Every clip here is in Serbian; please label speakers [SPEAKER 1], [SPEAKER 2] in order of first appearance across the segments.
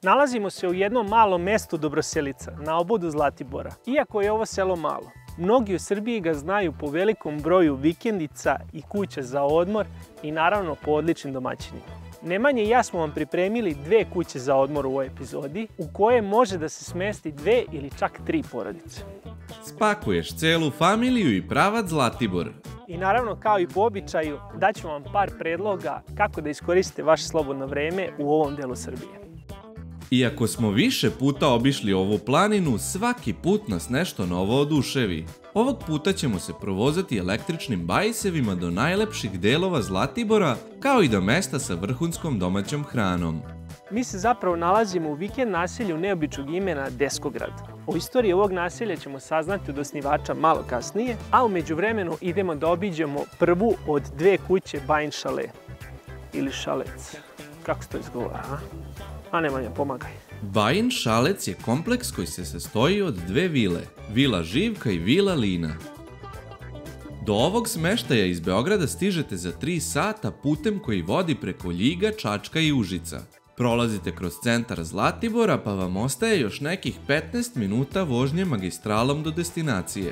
[SPEAKER 1] Nalazimo se u jednom malom mestu Dobroselica, na obodu Zlatibora. Iako je ovo selo malo, mnogi u Srbiji ga znaju po velikom broju vikendica i kuća za odmor i naravno po odličnim domaćinima. Nemanja i ja smo vam pripremili 2 kuće za odmor u ovoj epizodi, u koje može da se smesti 2 ili čak 3 porodice.
[SPEAKER 2] Spakuješ celu familiju i pravac Zlatibor.
[SPEAKER 1] I naravno, kao i po običaju, daću vam par predloga kako da iskoristite vaše slobodno vreme u ovom delu Srbije.
[SPEAKER 2] Iako smo više puta obišli ovu planinu, svaki put nas nešto novo oduševi. Ovog puta ćemo se provozati električnim bajsevima do najlepših delova Zlatibora, kao i do mesta sa vrhunskom domaćom hranom.
[SPEAKER 1] Mi se zapravo nalazimo u vikend naselju neobičnog imena Deskograd. O istoriji ovog naselja ćemo saznati od osnivača malo kasnije, a u međuvremenu idemo da obiđemo prvu od 2 kuće Bajin Šale. Ili Šalec. Kako se to izgovara, a? A Nemanja, pomagaj.
[SPEAKER 2] Bajin Šalec je kompleks koji se sastoji od 2 vile, Vila Živka i Vila Lina. Do ovog smeštaja iz Beograda stižete za 3 sata putem koji vodi preko Ljiga, Čačka i Užica. Prolazite kroz centar Zlatibora pa vam ostaje još nekih 15 minuta vožnje magistralom do destinacije.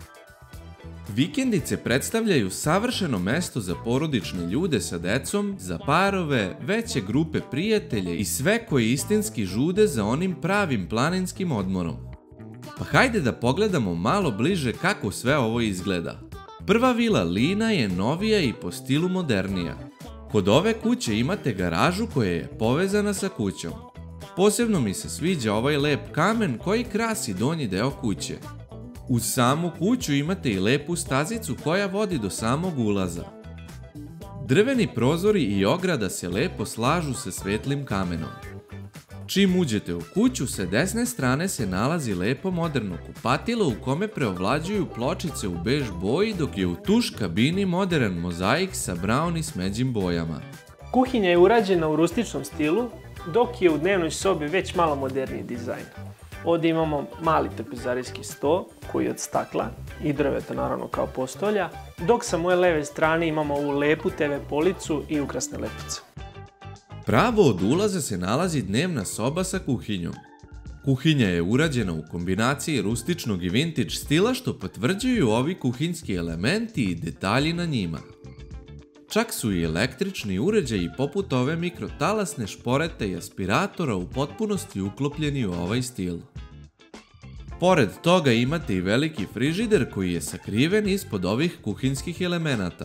[SPEAKER 2] Vikendice predstavljaju savršeno mesto za porodične ljude sa decom, za parove, veće grupe prijatelja i sve koji istinski žude za onim pravim planinskim odmorom. Pa hajde da pogledamo malo bliže kako sve ovo izgleda. Prva vila Lina je novija i po stilu modernija. Kod ove kuće imate garažu koja je povezana sa kućom. Posebno mi se sviđa ovaj lep kamen koji krasi donji deo kuće. Uz samu kuću imate i lepu stazicu koja vodi do samog ulaza. Drveni prozori i ograda se lepo slažu sa svetlim kamenom. Čim uđete u kuću, sa desne strane se nalazi lepo moderno kupatilo u kome preovlađuju pločice u bež boji, dok je u tuš kabini modern mozaik sa brown i smeđim bojama.
[SPEAKER 1] Kuhinja je urađena u rustičnom stilu, dok je u dnevnoj sobi već malo moderniji dizajn. Ovdje imamo mali trpezarijski sto koji je od stakla i drveta naravno kao postolja, dok sa moje leve strane imamo ovu lepu TV policu i ukrasne lepice.
[SPEAKER 2] Pravo od ulaza se nalazi dnevna soba sa kuhinjom. Kuhinja je urađena u kombinaciji rustičnog i vintage stila što potvrđuju ovi kuhinjski elementi i detalji na njima. Čak su i električni uređaji poput ove mikrotalasne šporete i aspiratora u potpunosti uklopljeni u ovaj stil. Pored toga imate i veliki frižider koji je sakriven ispod ovih kuhinjskih elemenata.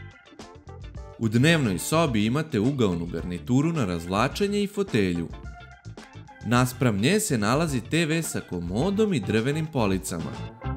[SPEAKER 2] U dnevnoj sobi imate ugaonu garnituru na razvlačenje i fotelju. Naspram nje se nalazi TV sa komodom i drvenim policama.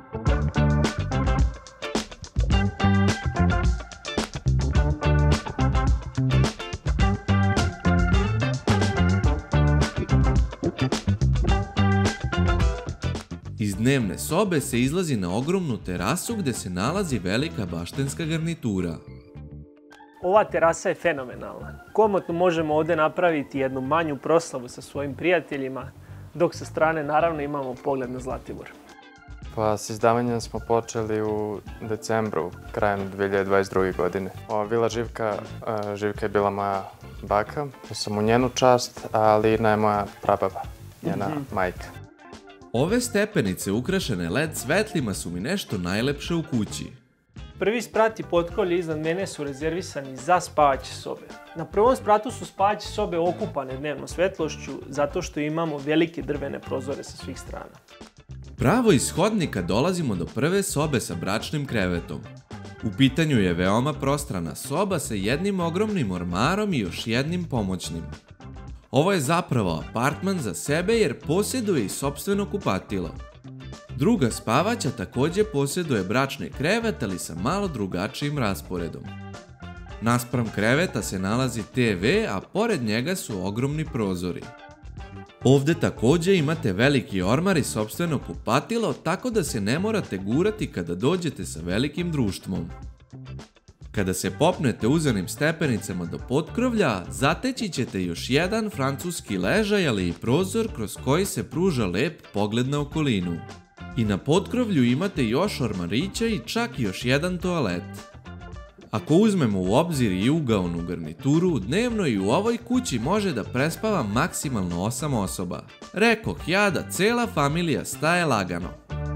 [SPEAKER 2] Iz dnevne sobe se izlazi na ogromnu terasu gde se nalazi velika baštenska garnitura.
[SPEAKER 1] Ova terasa je fenomenalna. Komotno možemo ovdje napraviti jednu manju proslavu sa svojim prijateljima, dok sa strane naravno imamo pogled na Zlatibor.
[SPEAKER 3] Pa s izdavanjem smo počeli u decembru, krajem 2022. godine. Ova vila Živka je bila moja baka. Ja sam u njenu čast, a Lina je moja prababa, njena majka.
[SPEAKER 2] Ove stepenice ukrašene LED svetlima su mi nešto najlepše u kući.
[SPEAKER 1] Prvi sprat i potkrovlje iznad mene su rezervisani za spavaće sobe. Na prvom spratu su spavaće sobe okupane dnevnom svetlošću zato što imamo velike drvene prozore sa svih strana.
[SPEAKER 2] Pravo iz hodnika dolazimo do prve sobe sa bračnim krevetom. U pitanju je veoma prostrana soba sa jednim ogromnim ormarom i još jednim pomoćnim. Ovo je zapravo apartman za sebe jer posjeduje i sopstveno kupatilo. Druga spavaća također posjeduje bračni krevet, ali sa malo drugačijim rasporedom. Naspram kreveta se nalazi TV, a pored njega su ogromni prozori. Ovdje također imate veliki ormar i sopstveno kupatilo, tako da se ne morate gurati kada dođete sa velikim društvom. Kada se popnete uzanim stepenicama do potkrovlja, zateći ćete još jedan francuski ležaj, ali i prozor kroz koji se pruža lep pogled na okolinu. I na potkrovlju imate još ormarića i čak još jedan toalet. Ako uzmemo u obzir i ugaonu garnituru, dnevno i u ovoj kući može da prespava maksimalno 8 osoba. Rekoh ja da cela familija staje lagano.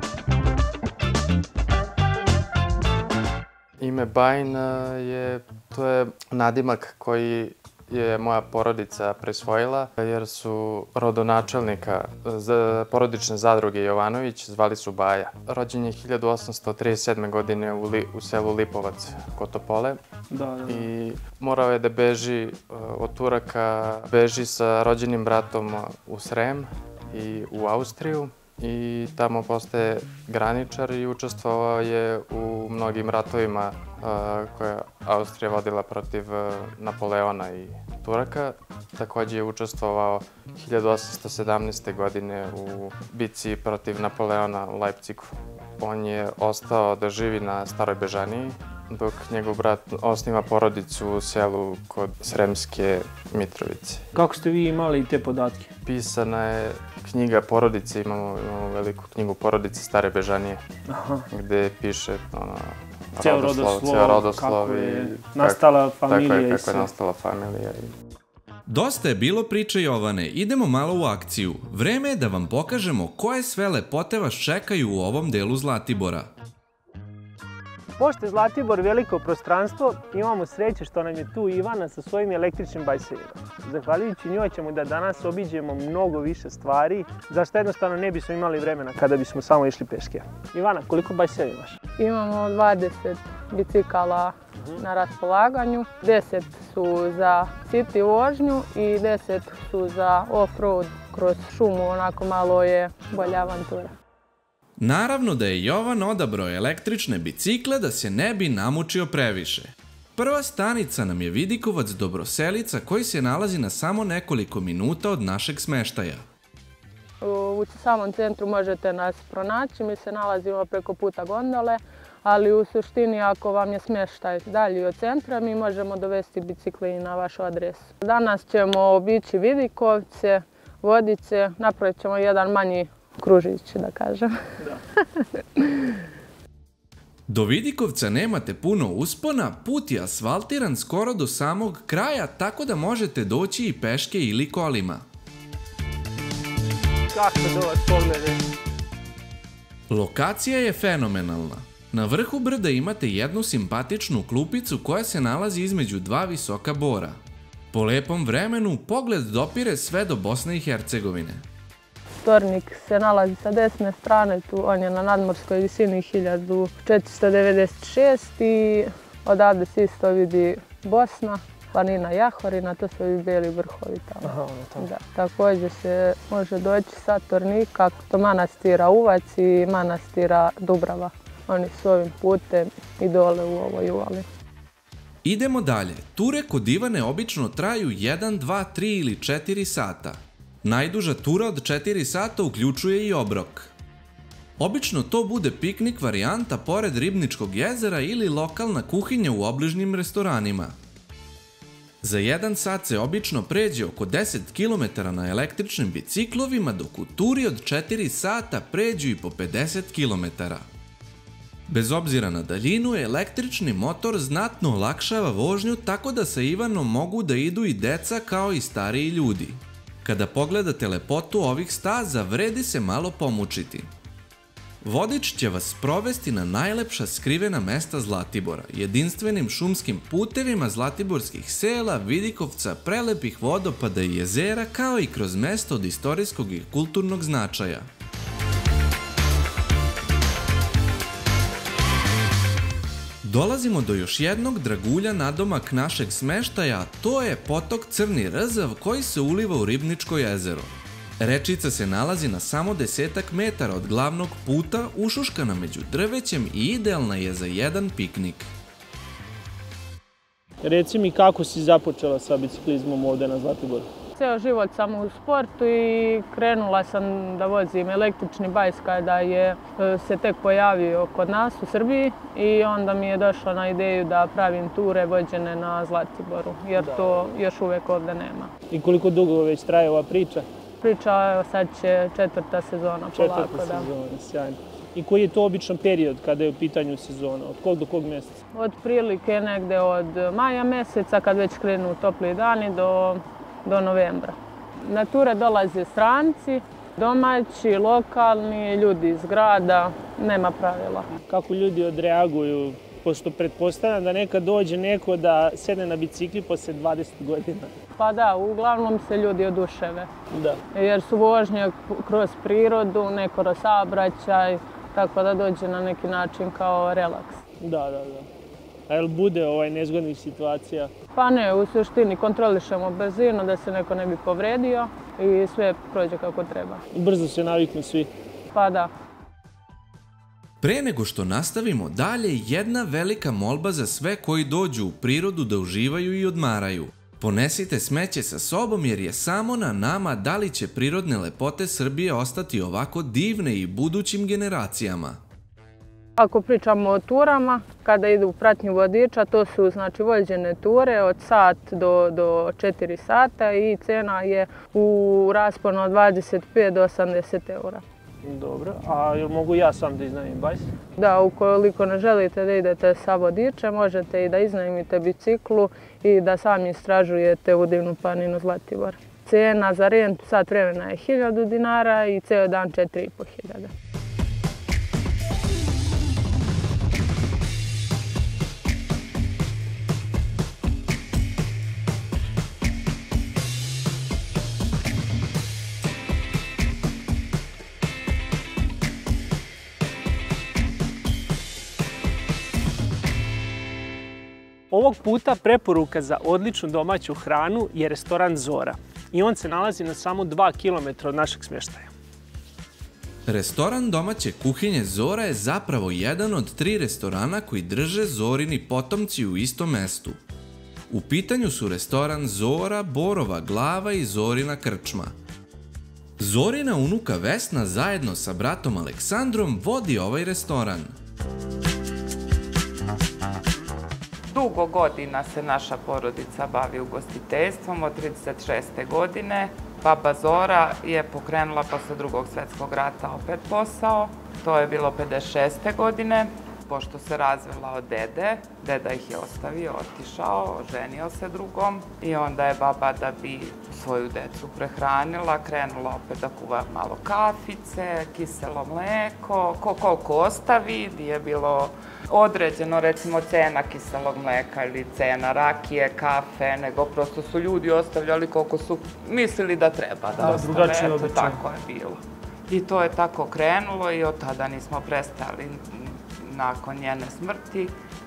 [SPEAKER 3] Ime Bajin to je nadimak koji je moja porodica prisvojila jer su rodonačelnika porodične zadruge Jovanović zvali su Baja. Rođen je 1837. godine u selu Lipovac kod Topole i morao je da beži od Turaka, beži sa rođenim bratom u Srem i u Austriju i tamo postaje graničar i učestvovao je u mnogim ratovima koje je Austrija vodila protiv Napoleona i Turaka. Također je učestvovao 1817. godine u bici protiv Napoleona u Leipzigu. On je ostao da živi na Staroj Bežaniji, dok njegov brat osniva porodicu u selu kod Sremske Mitrovice.
[SPEAKER 1] Kako ste vi imali te podatke?
[SPEAKER 3] Pisana je knjiga porodice, imamo veliku knjigu porodice Stare Bežanije, gde piše
[SPEAKER 1] ceo rodoslov, kako je nastala familija.
[SPEAKER 3] Kako je nastala familija.
[SPEAKER 2] Dosta je bilo priče Jovane, idemo malo u akciju. Vreme je da vam pokažemo koje sve lepote vas čekaju u ovom delu Zlatibora.
[SPEAKER 1] Pošto je Zlatibor veliko prostranstvo, imamo sreće što nam je tu Ivana sa svojim električnim bajsevima. Zahvaljujući njoj ćemo da danas obiđemo mnogo više stvari, zašto jednostavno ne bismo imali vremena kada bismo samo išli peške. Ivana, koliko bajseva imaš?
[SPEAKER 4] Imamo 20 bicikala na raspolaganju, 10 su za city vožnju i 10 su za off-road kroz šumu, onako malo je bolja avantura.
[SPEAKER 2] Naravno da je Jovan odabrao električne bicikle da se ne bi namučio previše. Prva stanica nam je Vidikovac Dobroselica koji se nalazi na samo nekoliko minuta od našeg smeštaja.
[SPEAKER 4] U samom centru možete nas pronaći, mi se nalazimo preko puta gondole, ali u suštini ako vam je smeštaj dalje od centra, mi možemo dovesti bicikle i na vašu adresu. Danas ćemo obići Vidikovce, Vodice, napravit ćemo jedan manji kružić, da kažem.
[SPEAKER 2] Do Vidikovca nemate puno uspona, put je asfaltiran skoro do samog kraja, tako da možete doći i peške ili kolima.
[SPEAKER 1] Kako dobar pogled je.
[SPEAKER 2] Lokacija je fenomenalna. Na vrhu brda imate jednu simpatičnu klupicu koja se nalazi između dva visoka bora. Po lepom vremenu pogled dopire sve do Bosne i Hercegovine.
[SPEAKER 4] Tornik se nalazi sa desne strane, on je na nadmorskoj visini 1496 i odavde se isto vidi Bosna, planina Jahorina, to su ovi beli vrhovi tamo. Također se može doći sa Tornika do manastira Uvac i manastira Dubrava. Oni su ovim putem i dole u ovoj uvali.
[SPEAKER 2] Idemo dalje. Ture kod Ivane obično traju 1, 2, 3 ili 4 sata. Najduža tura od 4 sata uključuje i obrok. Obično to bude piknik varijanta pored Ribničkog jezera ili lokalna kuhinja u obližnjim restoranima. Za 1 sat se obično pređe oko 10 km na električnim biciklovima, dok u turi od 4 sata pređu i po 50 km. Bez obzira na daljinu, električni motor znatno olakšava vožnju, tako da sa Ivanom mogu da idu i deca kao i stariji ljudi. Kada pogledate lepotu ovih staza, vredi se malo pomučiti. Vodič će vas sprovesti na najlepša skrivena mesta Zlatibora, jedinstvenim šumskim putevima zlatiborskih sela, Vidikovca, prelepih vodopada i jezera, kao i kroz mesto od istorijskog i kulturnog značaja. Dolazimo do još jednog dragulja nadomak našeg smeštaja, a to je potok Crni Rzav koji se uliva u Ribničko jezero. Rečica se nalazi na samo 10 metara od glavnog puta, ušuškana među drvećem i idealna je za jedan piknik.
[SPEAKER 1] Reci mi kako si započela sa biciklizmom ovde na Zlatiboru?
[SPEAKER 4] Ceo život sam u sportu i krenula sam da vozim električni bajs kada je se tek pojavio kod nas u Srbiji i onda mi je došlo na ideju da pravim ture vođene na Zlatiboru, jer to još uvek ovde nema.
[SPEAKER 1] I koliko dugo već traje ova priča?
[SPEAKER 4] Priča sad će 4. sezona polako.
[SPEAKER 1] 4. sezona, sjajno. I koji je to običan period kada je u pitanju sezona? Od kog do kog mjeseca?
[SPEAKER 4] Od prilike negde od maja mjeseca, kad već krenu topli dani, do novembra. Na ture dolaze stranci, domaći, lokalni, ljudi iz grada, nema pravila.
[SPEAKER 1] Kako ljudi odreaguju? Pošto pretpostavljam da nekad dođe neko da sedne na bicikli posle 20 godina.
[SPEAKER 4] Pa da, uglavnom se ljudi oduševe.
[SPEAKER 1] Da.
[SPEAKER 4] Jer su vožnje kroz prirodu, ne kroz saobraćaj, tako da dođe na neki način kao relaks.
[SPEAKER 1] Da. A jel bude nezgodnih situacija?
[SPEAKER 4] Pa ne, u suštini kontrolišemo brzinu da se neko ne bi povredio i sve prođe kako treba.
[SPEAKER 1] Brzo se naviknu svi.
[SPEAKER 4] Pa da.
[SPEAKER 2] Pre nego što nastavimo dalje, jedna velika molba za sve koji dođu u prirodu da uživaju i odmaraju. Ponesite smeće sa sobom jer je samo na nama da li će prirodne lepote Srbije ostati ovako divne i budućim generacijama.
[SPEAKER 4] Ako pričamo o turama, kada idu u pratnju vodiča, to su znači vođene ture od sat do 4 sata i cena je u rasponu od 25 do 80 eura.
[SPEAKER 1] Dobro, a jel mogu ja sam da iznajmim bajs?
[SPEAKER 4] Da, ukoliko ne želite da idete sa vodičem, možete i da iznajmite biciklu i da sami istražujete u divnu planinu Zlatibor. Cena za rent sat vremena je 1000 dinara i ceo dan 4500.
[SPEAKER 1] Ovog puta preporuka za odličnu domaću hranu je restoran Zora. I on se nalazi na samo 2 km od našeg smještaja.
[SPEAKER 2] Restoran domaće kuhinje Zora je zapravo jedan od 3 restorana koji drže Zorini potomci u istom mestu. U pitanju su restoran Zora, Borova glava i Zorina krčma. Zorina unuka Vesna zajedno sa bratom Aleksandrom vodi ovaj restoran.
[SPEAKER 5] Dugo godina se naša porodica bavi ugostiteljstvom, od 36. godine. Baba Zora je pokrenula posle Drugog svjetskog rata opet posao. To je bilo 56. godine, pošto se razvela od dede. Deda ih je ostavio, otišao, oženio se drugom i onda je baba, da bi svoju decu prehranila, krenula opet da kuva malo kafice, kiselo mleko, koliko ostavi, gdje je bilo određeno, recimo, cena kiselog mleka ili cena rakije, kafe, nego prosto su ljudi ostavljali koliko su mislili da treba da ostave. Eto, tako je bilo. I to je tako krenulo i od tada nismo prestali. Nakon njene smrti,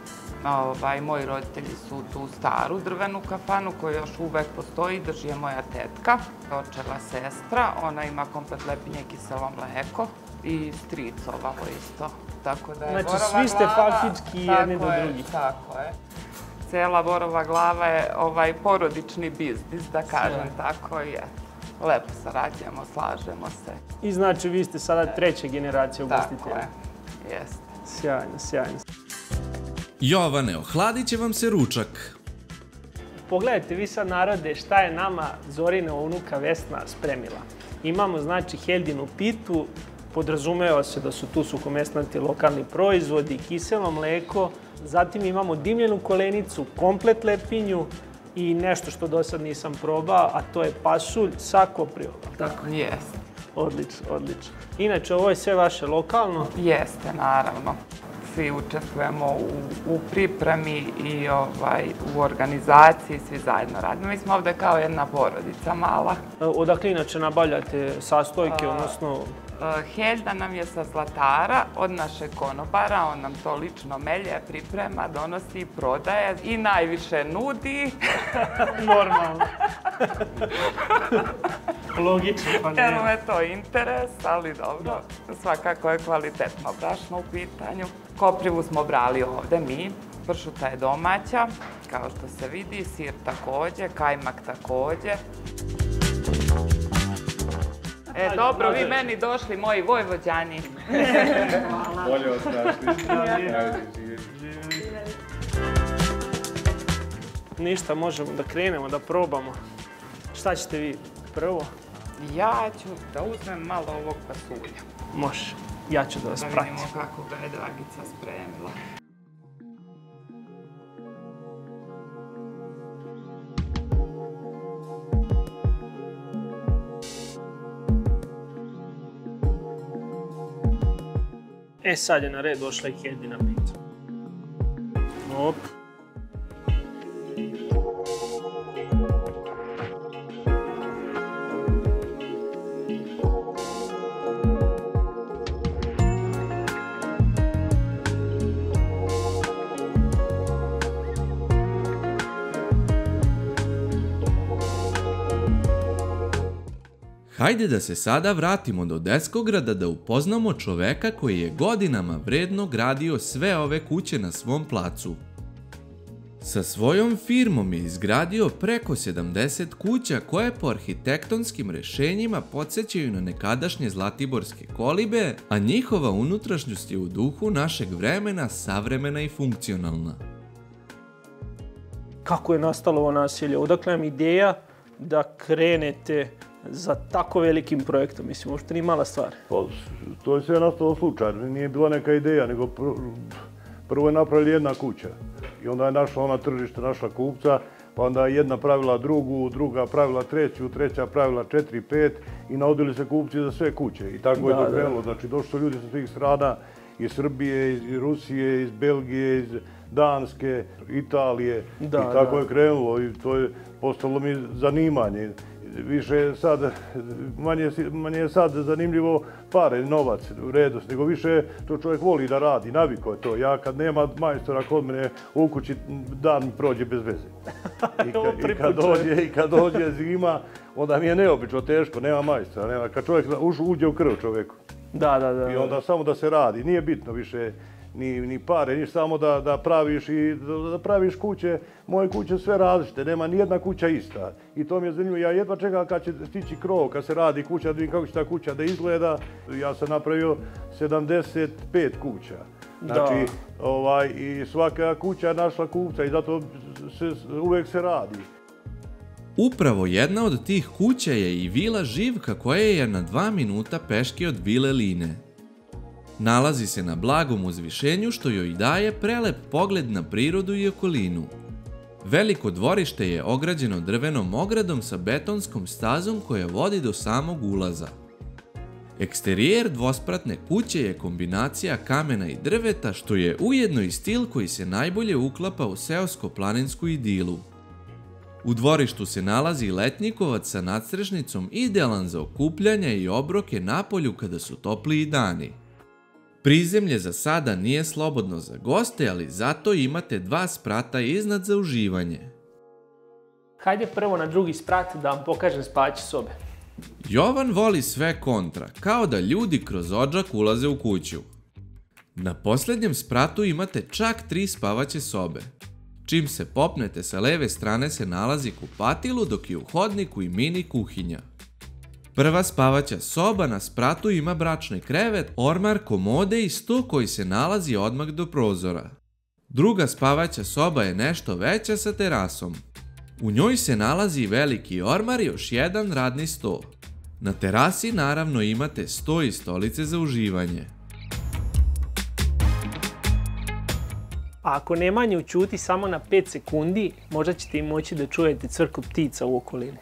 [SPEAKER 5] moji roditelji su tu staru drvenu kafanu koja još uvek postoji, drži je moja tetka, očeva sestra, ona ima komplet lepinje i kiselo mleko i stric ovako isto.
[SPEAKER 1] Znači svi ste faktički jedni do drugih.
[SPEAKER 5] Tako je. Cela Borova glava je porodični biznis, da kažem tako je. Lepo sarađujemo, slažemo se.
[SPEAKER 1] I znači vi ste sada 3. generacija ugostitelja.
[SPEAKER 5] Tako je, jeste.
[SPEAKER 1] Sjajno, sjajno.
[SPEAKER 2] Jovane, ohladit će vam se ručak.
[SPEAKER 1] Pogledajte vi sad, narode, šta je nama Zorina unuka Vesna spremila. Imamo znači heljinu pitu, podrazumeva se da su tu suhomesnati lokalni proizvodi, kiselo mleko, zatim imamo dimljenu kolenicu, komplet lepinju i nešto što do sad nisam probao, a to je pasulj sa koprijom.
[SPEAKER 5] Tako, jeste.
[SPEAKER 1] Odlično, odlično. Inače, ovo je sve vaše lokalno?
[SPEAKER 5] Jeste, naravno. Svi učestvujemo u pripremi i u organizaciji, svi zajedno radimo. Mi smo ovde kao jedna porodica mala.
[SPEAKER 1] Odakle inače nabavljate sastojke, odnosno...
[SPEAKER 5] Heljda nam je sa Zlatara, od našeg konobara, on nam to lično melje, priprema, donosi, prodaje i najviše nudi.
[SPEAKER 1] Normalno. Logično, pa ne.
[SPEAKER 5] Jer me to interes, ali dobro, svakako je kvalitetno brašno u pitanju. Koprivu smo brali ovde mi, pršuta je domaća, kao što se vidi, sir takođe, kajmak takođe. Dobro, vi meni došli, moji Vojvođani.
[SPEAKER 6] Bolje vas našli.
[SPEAKER 1] Ništa, možemo da krenemo, da probamo. Šta ćete vi prvo?
[SPEAKER 5] Ja ću da uzmem malo ovog pasulja.
[SPEAKER 1] Može. Ja ću da vas
[SPEAKER 5] Da
[SPEAKER 1] pratim.
[SPEAKER 5] vidimo kako ga je Dragica spremila.
[SPEAKER 1] E, sad je na red došla i Hedina pizza. Op.
[SPEAKER 2] Hajde da se sada vratimo do Deskograda da upoznamo čoveka koji je godinama vredno gradio sve ove kuće na svom placu. Sa svojom firmom je izgradio preko 70 kuća koje po arhitektonskim rešenjima podsjećaju na nekadašnje zlatiborske kolibe, a njihova unutrašnjost je u duhu našeg vremena savremena i funkcionalna.
[SPEAKER 1] Kako je nastalo ovo naselje? Odakle vam ideja da krenete za tako velikim projektom? Mislim, uopšte nije mala stvar.
[SPEAKER 6] Pa, to je sve nastalo slučajno, nije bila neka ideja, nego prvo je napravili jedna kuća. I onda je našla ona tržište, našla kupca, pa onda je jedna pravila drugu, druga pravila treću, treća pravila 4, 5 i navodili se kupci za sve kuće. I tako je to krenulo. Znači, došli su ljudi sa svih strana, iz Srbije, iz Rusije, iz Belgije, iz Danske, Italije. I tako je krenulo i to je postalo mi zanimanje. Više sad, manje je sad zanimljivo pare, novac, vrednost, nego više to čovjek voli da radi, naviko je to. Ja kad nema majstora kod mene u kući, dan mi prođe bez veze. I kad dođe zima, onda mi je neobično teško, nema majstora, kad čovjek uđe u krv čovjeku.
[SPEAKER 1] Da.
[SPEAKER 6] I onda samo da se radi, nije bitno više ni pare, ni samo da praviš kuće, moje kuće sve različite, nema ni jedna kuća ista. I to mi je zanimljivo, ja jedva čekam kad će stići krov, kad se radi kuća, da vidim kako će ta kuća da izgleda. Ja sam napravio 75 kuća. Znači, i svaka kuća je našla kupca i zato uvek se radi.
[SPEAKER 2] Upravo jedna od tih kuća je i Vila Živka koja je na 2 minuta peške od Vile Line. Nalazi se na blagom uzvišenju što joj daje prelep pogled na prirodu i okolinu. Veliko dvorište je ograđeno drvenom ogradom sa betonskom stazom koja vodi do samog ulaza. Eksterijer dvospratne kuće je kombinacija kamena i drveta što je ujedno i stil koji se najbolje uklapa u seosko-planinsku idilu. U dvorištu se nalazi letnjikovac sa nadstrešnicom idealan za okupljanje i obroke napolju kada su topliji dani. Prizemlje za sada nije slobodno za goste, ali zato imate 2 sprata iznad za uživanje.
[SPEAKER 1] Hajde prvo na drugi sprat da vam pokažem spavaće sobe.
[SPEAKER 2] Jovan voli sve kontra, kao da ljudi kroz odžak ulaze u kuću. Na posljednjem spratu imate čak 3 spavaće sobe. Čim se popnete sa leve strane se nalazi kupatilo, dok je u hodniku i mini kuhinja. Prva spavaća soba na spratu ima bračni krevet, ormar, komode i sto koji se nalazi odmah do prozora. Druga spavaća soba je nešto veća sa terasom. U njoj se nalazi veliki ormar i još jedan radni sto. Na terasi naravno imate sto i stolice za uživanje.
[SPEAKER 1] A ako Nemanju ćuti samo na 5 sekundi, možda ćete i moći da čujete crku ptica u okolini.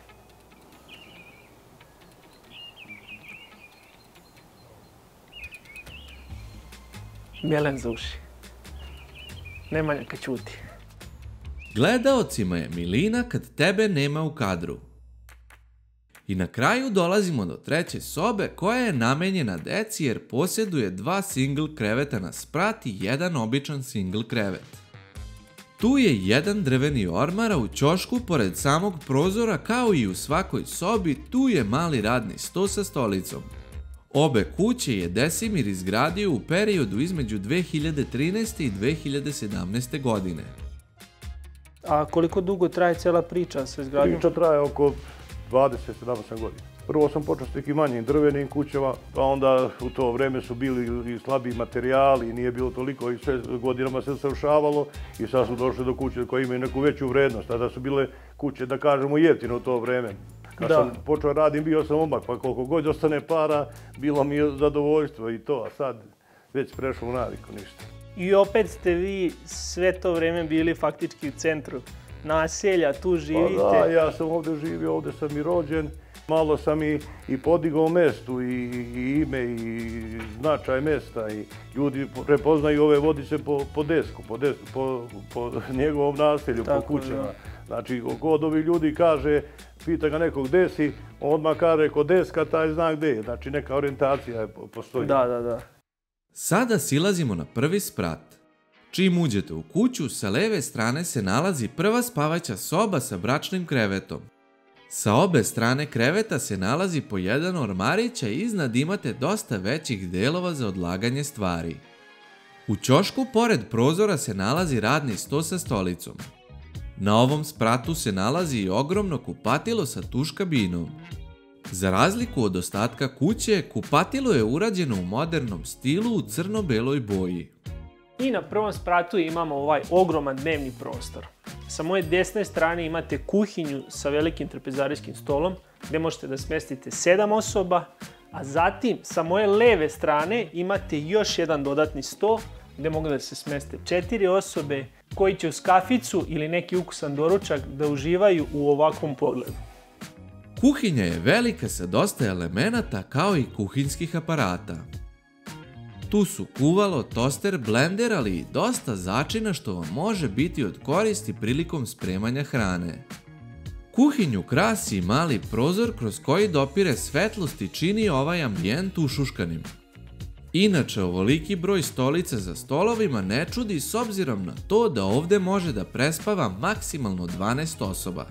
[SPEAKER 1] Melen za uši. Nemanja kad ćuti.
[SPEAKER 2] Gledaocima je milina kad tebe nema u kadru. I na kraju dolazimo do treće sobe koja je namenjena deci jer posjeduje 2 single kreveta na sprat i 1 običan single krevet. Tu je jedan drveni ormar, a u ćošku pored samog prozora kao i u svakoj sobi tu je mali radni sto sa stolicom. Obe kuće je Desimir izgradio u periodu između 2013. i 2017. godine.
[SPEAKER 1] A koliko dugo traje cijela priča sa izgradnjom?
[SPEAKER 6] Priča traje oko 27 godina. Prvo sam počeo s nekim manjim drvenim kućama, pa onda u to vreme su bili i slabiji materijali i nije bilo toliko i sve godinama se usavršavalo i sad su došli do kuće koje imaju neku veću vrednost. Tada su bile kuće, da kažemo, jeftine u to vreme. Kad sam počeo radim, bio sam omak, pa koliko god ostane para, bilo mi je zadovoljstvo i to, a sad već prešlo u naviku, ništa.
[SPEAKER 1] I opet ste vi sve to vreme bili faktički u centru naselja, tu živite.
[SPEAKER 6] Pa da, ja sam ovdje živio, ovdje sam i rođen. Malo sam i podigao mestu i ime i značaj mesta i ljudi prepoznaju ove vodice po desku, po njegovom naselju, po kućama. Znači, kod ovi ljudi kaže, pita ga nekog gde si, on odmah kaže kod deska, taj zna gde je. Znači, neka orijentacija postoji.
[SPEAKER 1] Da.
[SPEAKER 2] Sada silazimo na prvi sprat. Čim uđete u kuću, sa leve strane se nalazi prva spavaća soba sa bračnim krevetom. Sa obe strane kreveta se nalazi po jedan ormarić, a iznad imate dosta većih delova za odlaganje stvari. U ćošku pored prozora se nalazi radni sto sa stolicom. Na ovom spratu se nalazi i ogromno kupatilo sa tuš kabinom. Za razliku od ostatka kuće, kupatilo je urađeno u modernom stilu u crno-beloj boji.
[SPEAKER 1] I na prvom spratu imamo ovaj ogroman dnevni prostor. Sa moje desne strane imate kuhinju sa velikim trpezarijskim stolom gdje možete da smestite 7 osoba, a zatim sa moje leve strane imate još jedan dodatni sto gdje mogu da se smeste 4 osobe koji će uz kaficu ili neki ukusan doručak da uživaju u ovakvom pogledu.
[SPEAKER 2] Kuhinja je velika sa dosta elemenata kao i kuhinjskih aparata. Tu su kuvalo, toster, blender, ali i dosta začina što vam može biti od koristi prilikom spremanja hrane. Kuhinju krasi mali prozor kroz koji dopire svetlost i čini ovaj ambijent ušuškanim. Inače, ovoliki broj stolica za stolovima ne čudi s obzirom na to da ovdje može da prespava maksimalno 12 osoba.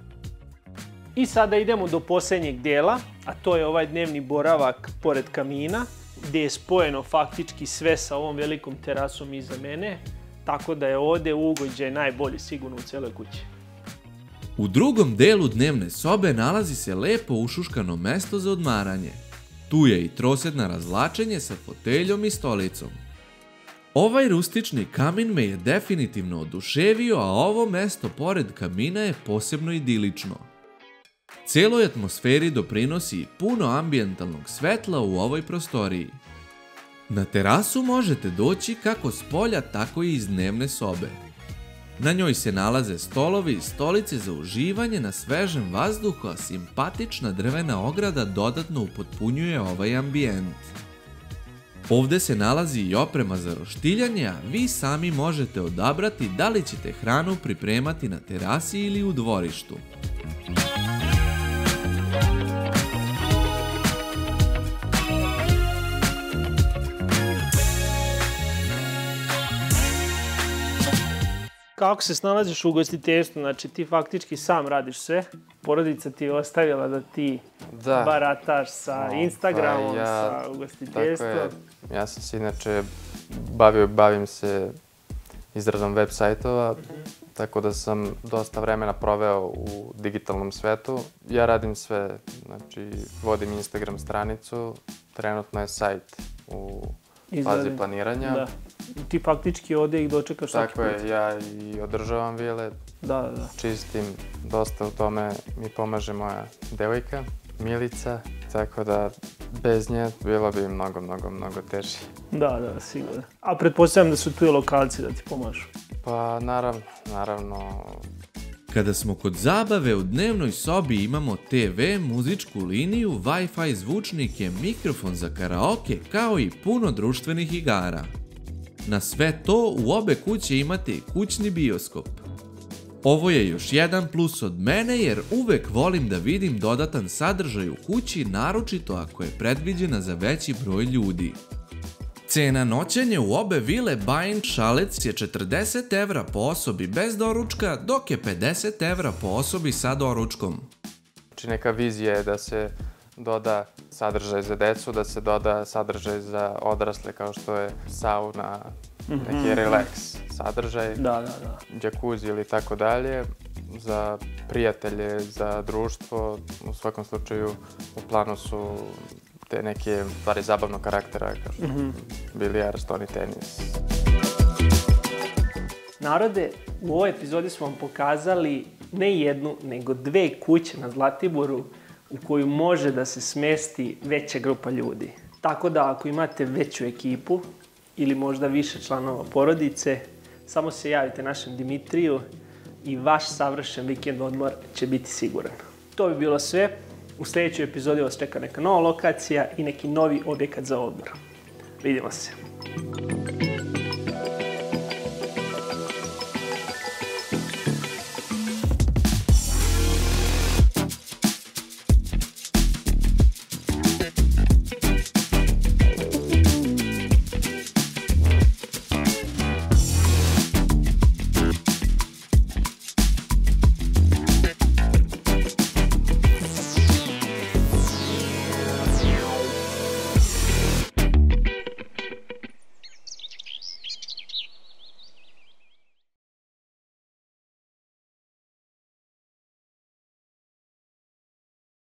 [SPEAKER 1] I sada idemo do posljednjeg dijela, a to je ovaj dnevni boravak pored kamina, gdje je spojeno faktički sve sa ovom velikom terasom iza mene, tako da je ovdje ugođaj najbolji sigurno u cijeloj kući.
[SPEAKER 2] U drugom delu dnevne sobe nalazi se lepo ušuškano mesto za odmaranje. Tu je i trosed na razvlačenje sa foteljom i stolicom. Ovaj rustični kamin me je definitivno oduševio, a ovo mesto pored kamina je posebno idilično. Cijeloj atmosferi doprinosi i puno ambijentalnog svetla u ovoj prostoriji. Na terasu možete doći kako s polja, tako i iz dnevne sobe. Na njoj se nalaze stolovi i stolice za uživanje na svežem vazduhu, a simpatična drvena ograda dodatno upotpunjuje ovaj ambijent. Ovdje se nalazi i oprema za roštiljanje, a vi sami možete odabrati da li ćete hranu pripremati na terasi ili u dvorištu.
[SPEAKER 1] Kako se snalaziš u ugostiteljstvu? Znači ti faktički sam radiš sve, porodica ti je ostavila da ti barataš sa Instagramom, sa ugostiteljstvom.
[SPEAKER 3] Tako je, ja sam se inače bavim se izradom web sajtova, tako da sam dosta vremena proveo u digitalnom svetu. Ja radim sve, znači vodim Instagram stranicu, trenutno je sajt u fazi planiranja.
[SPEAKER 1] Da. Ti faktički ovdje ih dočekaš svaki put.
[SPEAKER 3] Tako je, ja i održavam vile, čistim, dosta u tome mi pomaže moja devojka, Milica, tako da bez nje bilo bi mnogo teže.
[SPEAKER 1] Da, sigurno. A pretpostavljam da su tu i lokalci da ti pomažu.
[SPEAKER 3] Pa naravno.
[SPEAKER 2] Kada smo kod zabave, u dnevnoj sobi imamo TV, muzičku liniju, Wi-Fi zvučnike, mikrofon za karaoke, kao i puno društvenih igara. Na sve to u obe kuće imate i kućni bioskop. Ovo je još jedan plus od mene jer uvek volim da vidim dodatan sadržaj u kući, naročito ako je predviđena za veći broj ljudi. Cena noćenja u obe vile Bajin Šalec je 40 evra po osobi bez doručka, dok je 50 evra po osobi sa doručkom.
[SPEAKER 3] Znači neka vizija je da se doda sadržaj za decu, da se doda sadržaj za odrasle kao što je sauna, neki relax sadržaj, džakuzi ili tako dalje, za prijatelje, za društvo, u svakom slučaju u planu su te neke stvari zabavnog karaktera kao što bilijar, stoni tenis.
[SPEAKER 1] Narode, u ovoj epizodi smo vam pokazali ne jednu, nego 2 kuće na Zlatiboru u koju može da se smesti veća grupa ljudi. Tako da ako imate veću ekipu ili možda više članova porodice, samo se javite našem Dimitriju i vaš savršen vikend odmor će biti siguran. To bi bilo sve. U sljedećoj epizodi vas čeka neka nova lokacija i neki novi objekat za odmor. Vidimo se.